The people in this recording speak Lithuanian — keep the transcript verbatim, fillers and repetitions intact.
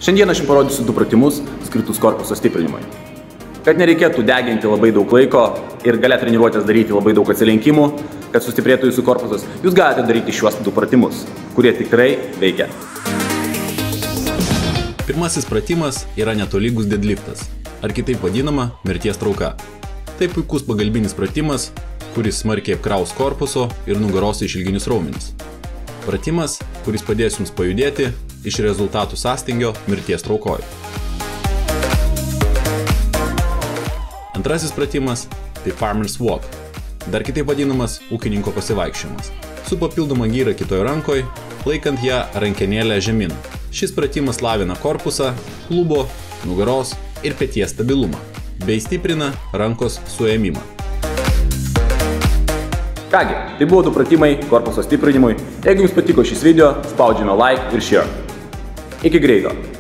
Šiandien aš jums parodysiu du pratimus skirtus korpuso stiprinimui. Kad nereikėtų deginti labai daug laiko ir gale treniruotės daryti labai daug atsilenkimų, kad sustiprėtų jūsų korpusas, jūs galite daryti šiuos du pratimus, kurie tikrai veikia. Pirmasis pratimas yra netolygus deadliftas, ar kitaip vadinama mirties trauka. Tai puikus pagalbinis pratimas, kuris smarkiai apkraus korpuso ir nugaros išilginius raumenis. Pratimas, kuris padės jums pajudėti iš rezultatų sąstingio mirties traukoj. Antrasis pratimas – tai Farmer's Walk, dar kitaip vadinamas ūkininko pasivaikščiojimas, su papildoma gyra kitoje rankoje, laikant ją rankenėlę žemyn. Šis pratimas lavina korpusą, klubo, nugaros ir peties stabilumą, bei stiprina rankos suėmimą. Kągi, tai buvo du pratimai korpuso stiprinimui. Jeigu jums patiko šis video, spaudžiame like ir share. Iki greito!